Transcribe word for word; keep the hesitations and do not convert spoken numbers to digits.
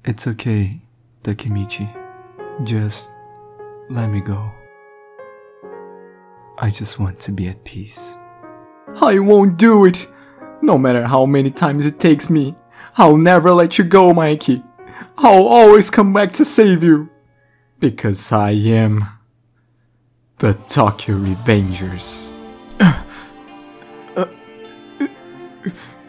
It's okay, Takemichi. Just let me go. I just want to be at peace. I won't do it! No matter how many times it takes me, I'll never let you go, Mikey. I'll always come back to save you. Because I am the Tokyo Revengers. uh, uh, uh,